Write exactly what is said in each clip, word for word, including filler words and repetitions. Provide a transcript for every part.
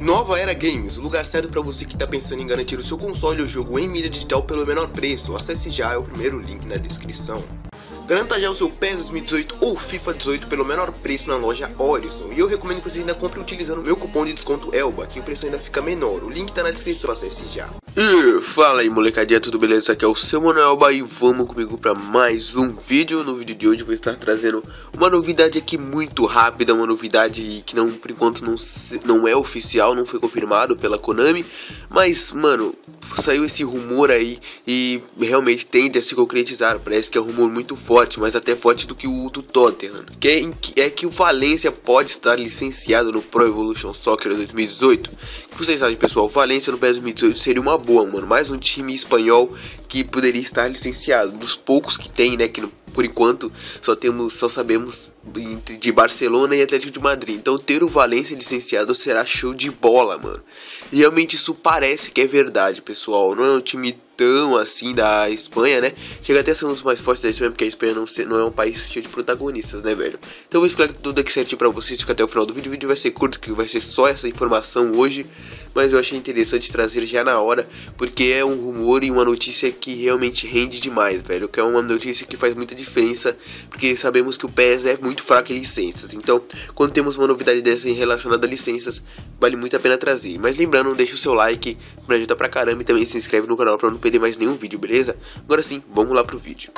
Nova Era Games, o lugar certo para você que está pensando em garantir o seu console ou jogo em mídia digital pelo menor preço. Acesse já, é o primeiro link na descrição. Garanta já o seu P E S dois mil e dezoito ou FIFA dezoito pelo menor preço na loja Horizon. E eu recomendo que você ainda compre utilizando o meu cupom de desconto ELBA, que o preço ainda fica menor. O link está na descrição, acesse já. E fala aí molecadinha, tudo beleza? Aqui é o seu Mano Elba e vamos comigo para mais um vídeo. No vídeo de hoje eu vou estar trazendo uma novidade aqui muito rápida, uma novidade que não, por enquanto não, não é oficial, não foi confirmado pela Konami. Mas, mano, saiu esse rumor aí e realmente tende a se concretizar. Parece que é um rumor muito forte, mas até forte do que o do Tottenham, que é, em, é que o Valência pode estar licenciado no Pro Evolution Soccer dois mil e dezoito. O que vocês acham, pessoal? O Valência no P E S dois mil e dezoito seria uma boa, mano. Mais um time espanhol que poderia estar licenciado, dos poucos que tem, né, que no, por enquanto só temos, só sabemos de Barcelona e Atlético de Madrid. Então ter o Valência licenciado será show de bola, mano. E realmente isso parece que é verdade, pessoal. Não é um time tão assim da Espanha, né? Chega até a ser um dos mais fortes da Espanha, porque a Espanha não, não é um país cheio de protagonistas, né, velho? Então eu vou explicar tudo aqui certinho pra vocês, fica até o final do vídeo. O vídeo vai ser curto, que vai ser só essa informação hoje, mas eu achei interessante trazer já na hora, porque é um rumor e uma notícia que realmente rende demais, velho. Que é uma notícia que faz muita diferença, porque sabemos que o P E S é muito fraco em licenças. Então, quando temos uma novidade dessa em relacionada a licenças, vale muito a pena trazer. Mas lembrando, não deixa o seu like, me ajuda pra caramba, e também se inscreve no canal pra não perder mais nenhum vídeo, beleza? Agora sim, vamos lá pro vídeo.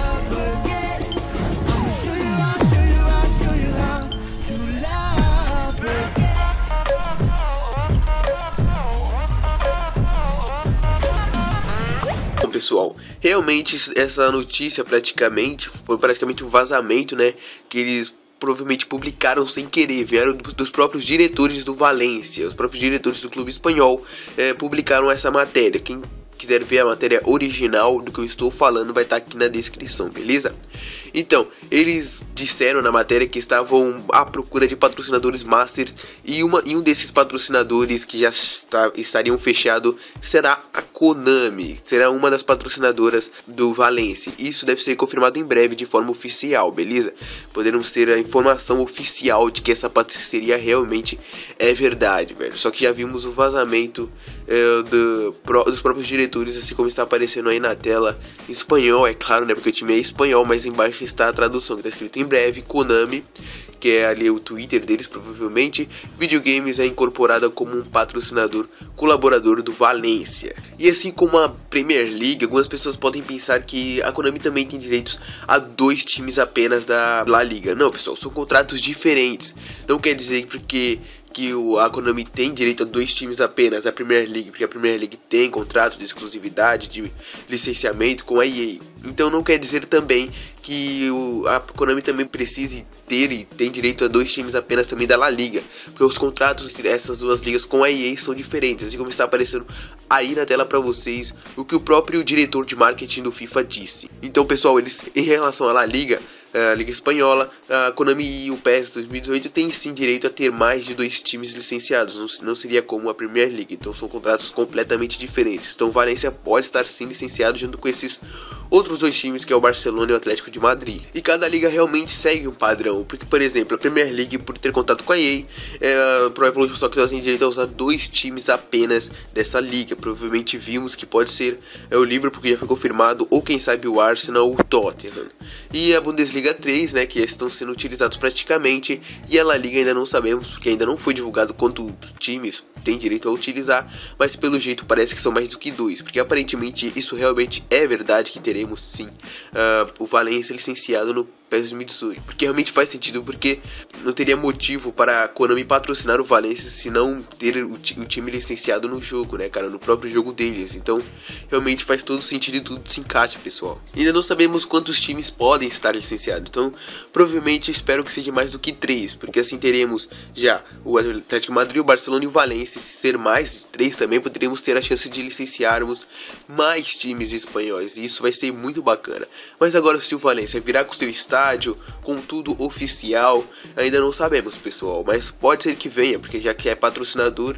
Bom, pessoal, realmente essa notícia praticamente foi praticamente um vazamento, né, que eles provavelmente publicaram sem querer, vieram dos próprios diretores do Valência. Os próprios diretores do clube espanhol é, publicaram essa matéria. Quem quiser ver a matéria original do que eu estou falando vai estar aqui na descrição, beleza? Então, eles disseram na matéria que estavam à procura de patrocinadores masters, e, uma, e um desses patrocinadores que já está, estariam fechado será a Konami, será uma das patrocinadoras do Valência. Isso deve ser confirmado em breve de forma oficial, beleza? Poderemos ter a informação oficial de que essa parceria realmente é verdade, velho. Só que já vimos o vazamento é, do, pro, dos próprios diretores, assim como está aparecendo aí na tela, em espanhol, é claro, né? Porque o time é espanhol, mas embaixo está a tradução, que está escrito em breve, Konami, que é ali o Twitter deles, provavelmente, Videogames é incorporada como um patrocinador colaborador do Valência. E assim como a Premier League, algumas pessoas podem pensar que a Konami também tem direitos a dois times apenas da La Liga. Não, pessoal, são contratos diferentes. Não quer dizer porque que o, a Konami tem direito a dois times apenas da Premier League, porque a Premier League tem contrato de exclusividade, de licenciamento com a E A. Então não quer dizer também que o, a Konami também precise ter e tem direito a dois times apenas também da La Liga, porque os contratos entre essas duas ligas com a E A são diferentes, assim como está aparecendo aí na tela para vocês o que o próprio diretor de marketing do FIFA disse. Então, pessoal, eles, em relação à La Liga, a Liga Espanhola, a Konami e o P E S dois mil e dezoito tem sim direito a ter mais de dois times licenciados, não, não seria como a Premier League, então são contratos completamente diferentes. Então o Valência pode estar sim licenciado junto com esses outros dois times, que é o Barcelona e o Atlético de Madrid. E cada liga realmente segue um padrão, porque, por exemplo, a Premier League, por ter contato com a E A, é, Pro Evolution Soccer tem direito a usar dois times apenas dessa liga. Provavelmente vimos que pode ser é, o Liverpool, porque já foi confirmado, ou quem sabe o Arsenal ou o Tottenham. E a Bundesliga três, né, que estão sendo utilizados praticamente, e a La Liga ainda não sabemos, porque ainda não foi divulgado quantos times tem direito a utilizar, mas pelo jeito parece que são mais do que dois, porque aparentemente isso realmente é verdade, que teremos sim uh, o Valência licenciado no P E S dois mil e dezoito, porque realmente faz sentido, porque não teria motivo para a Konami patrocinar o Valência se não ter o, o time licenciado no jogo, né, cara, no próprio jogo deles. Então realmente faz todo sentido e tudo se encaixa, pessoal. Ainda não sabemos quantos times podem estar licenciados, então provavelmente espero que seja mais do que três, porque assim teremos já o Atlético de Madrid, o Barcelona e o Valência. Se ser mais de três também, poderíamos ter a chance de licenciarmos mais times espanhóis, e isso vai ser muito bacana. Mas agora, se o Valência virar com seu estádio, com tudo oficial, ainda não sabemos, pessoal, mas pode ser que venha, porque já que é patrocinador,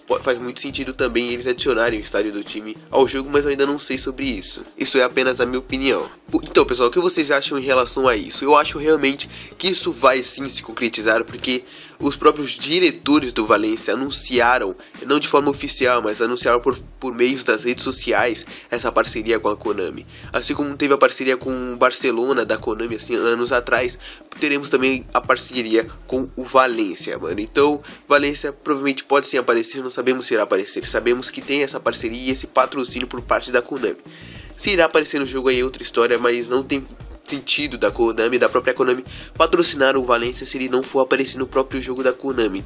faz muito sentido também eles adicionarem o estádio do time ao jogo, mas eu ainda não sei sobre isso. Isso é apenas a minha opinião. Então, pessoal, o que vocês acham em relação a isso? Eu acho realmente que isso vai sim se concretizar, porque os próprios diretores do Valência anunciaram, não de forma oficial, mas anunciaram por, por meios das redes sociais, essa parceria com a Konami. Assim como teve a parceria com o Barcelona da Konami, assim, anos atrás, teremos também a parceria com o Valência, mano. Então, Valência provavelmente pode sim aparecer, não sabemos se irá aparecer. Sabemos que tem essa parceria e esse patrocínio por parte da Konami. Se irá aparecer no jogo aí é outra história, mas não tem sentido da Konami, da própria Konami, patrocinar o Valência se ele não for aparecer no próprio jogo da Konami.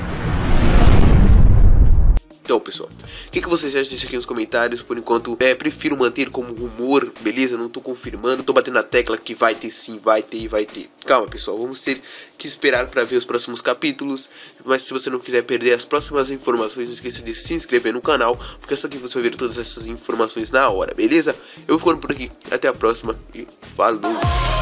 Então, pessoal, o que, que vocês acham disso aqui nos comentários? Por enquanto, é, prefiro manter como rumor, beleza? Não tô confirmando, tô batendo na tecla que vai ter sim, vai ter e vai ter. Calma, pessoal, vamos ter que esperar para ver os próximos capítulos. Mas se você não quiser perder as próximas informações, não esqueça de se inscrever no canal, porque é só que você vai ver todas essas informações na hora, beleza? Eu vou ficando por aqui, até a próxima e falou!